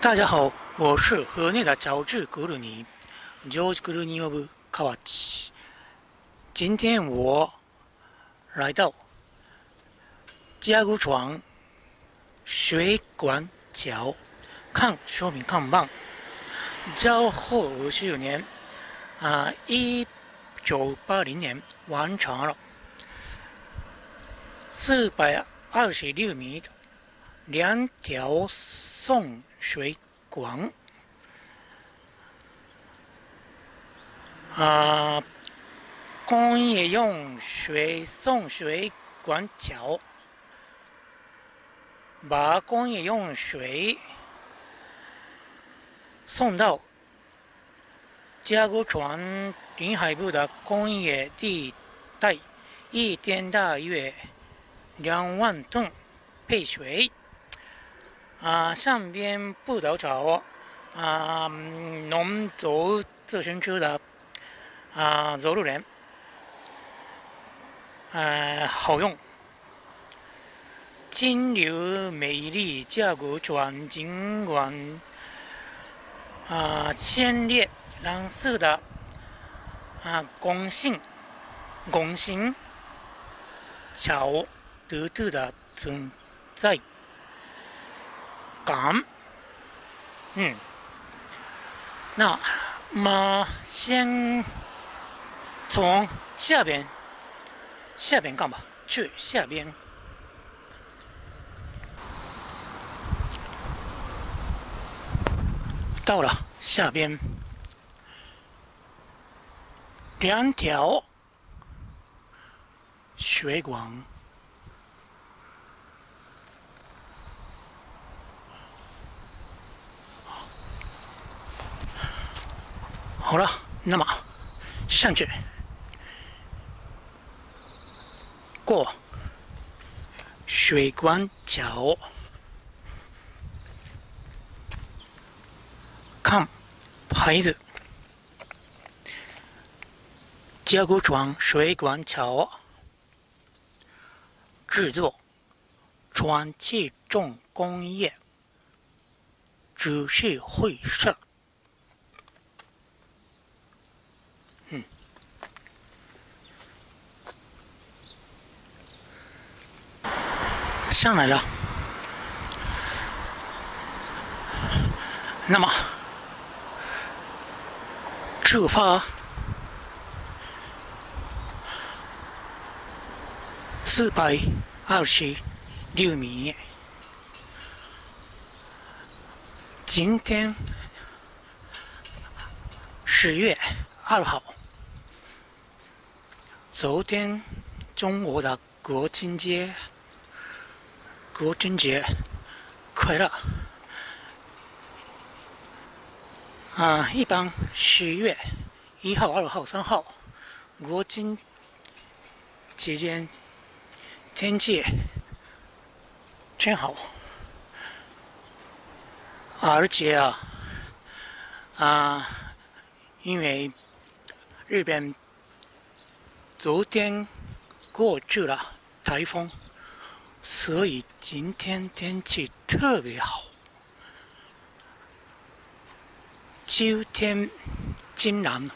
大家好，我是河内的乔治·格鲁尼 （George Clooney of Kawachi）。今天我来到甲骨床水管桥看说明看板。昭和54年1980年完成了426米的2条送水管。工业用送水管桥把工业用水送到甲骨床临海部的工业地带，一天大约2万吨配水。上边不倒草农走自行车的走路人好用。清流美丽甲骨床，尽管鲜烈蓝色的拱形桥独特的存在感。那么先从下边看吧，去下边。到了下边2条水管，好了，那么上去过水管桥，看牌子，甲骨床水管桥制作船器重工业株式会社。上来了。那么出发426米。今天10月2号，昨天中国的国庆节快乐。一般10月1号、2号、3号国庆期间天气真好，而且因为日本昨天过去了台风，所以今天天气特别好。秋天竟然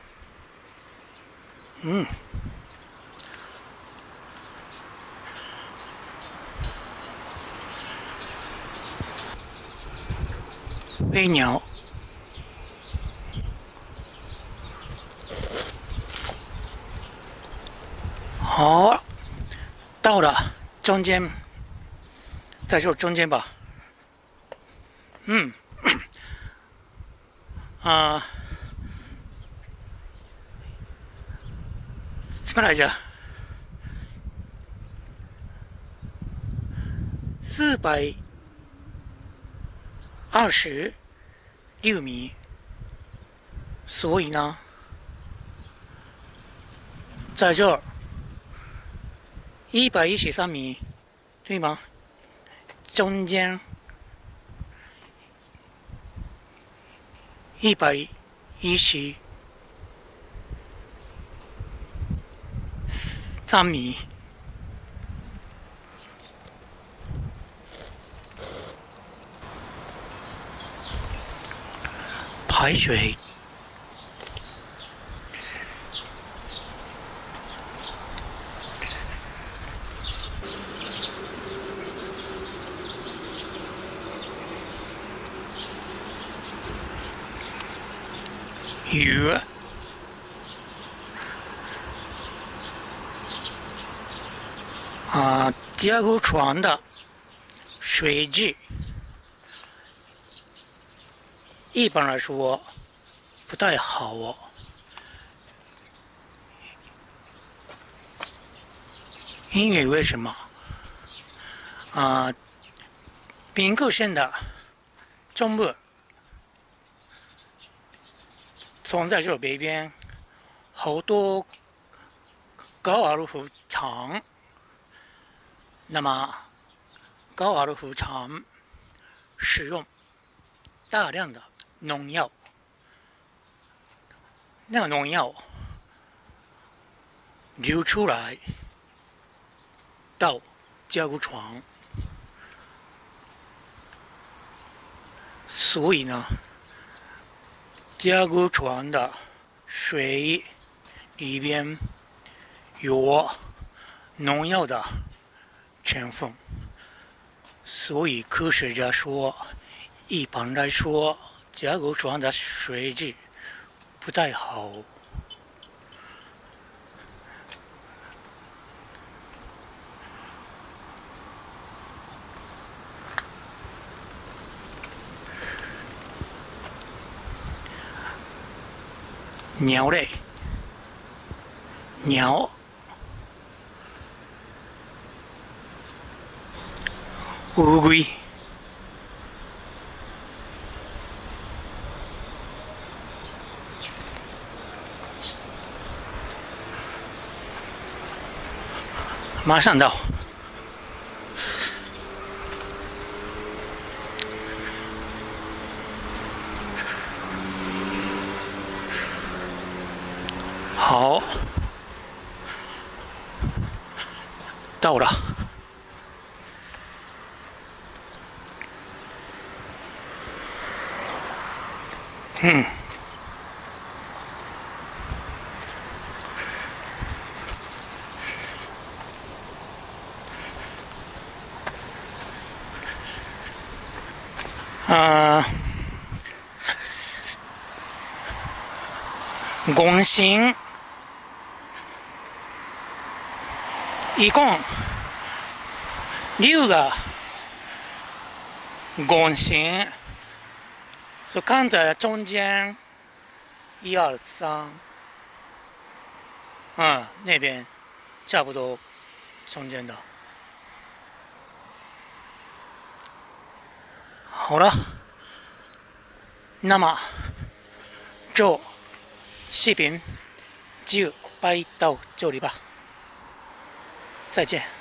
飞鸟好，到了中间，在这中间吧。什么来着？426米，所以呢，在这儿113米，对吗？中间113米。 海水。鱼加工船的水质，一般来说不太好哦。因为什么？兵库县的中部，存在这北边好多高尔夫场。那么高尔夫场使用大量的农药，那个农药流出来到加工厂，所以呢，加工厂的水里边有农药的成分，所以科学家说，一般来说，加工厂的水质不太好。鸟类，鸟。乌龟，马上到。好，到了。共性一共6个共性，所以看在中间1、2、3，那边差不多中间的。好了，那么这视频就拍到这里吧，再见。